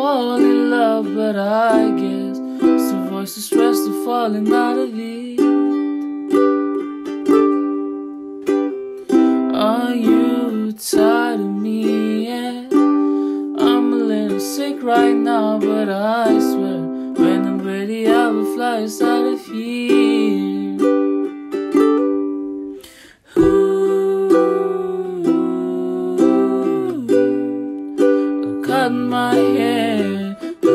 fall in love, but I guess it's the voice of stress of falling out of it. Are you tired of me? Yeah, I'm a little sick right now, but I swear when I'm ready I will fly us out of here. Ooh, I cut my hair.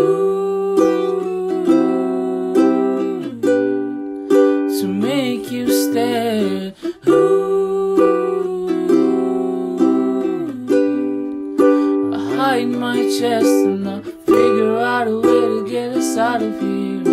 To make you stare. I hide my chest and I'll figure out a way to get us out of here.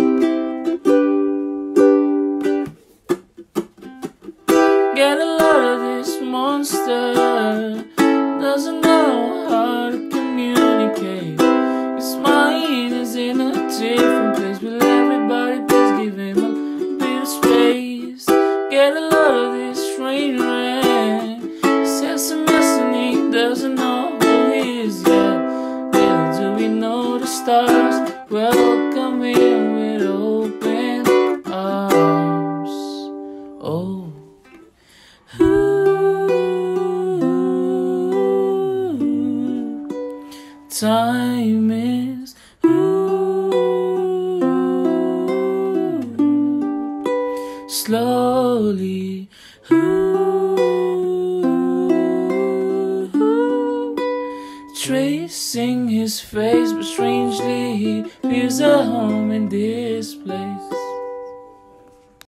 Get a load of this monster, doesn't know how to communicate. His mind is in a different place. Will everybody please give him a bit of space? Get a load of this train wreck. Says a mess and he doesn't know who he is yet. Little do we know the stars welcome him with open arms. Oh, time is slowly tracing his face, but strangely he feels at home in this place.